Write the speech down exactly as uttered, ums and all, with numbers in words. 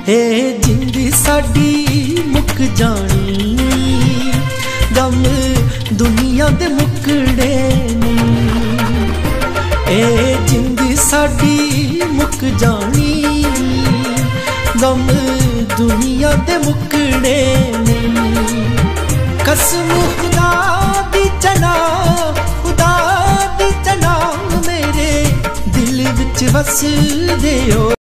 ए जिंदी साडी मुक जानी, गम दुनिया दे मुकड़े नहीं। ए जिंदी साडी मुक जानी, गम दुनिया दे मुकड़े नहीं। कसम खुदा दी चना, खुदा दी चना मेरे दिल विच वस दे ओ।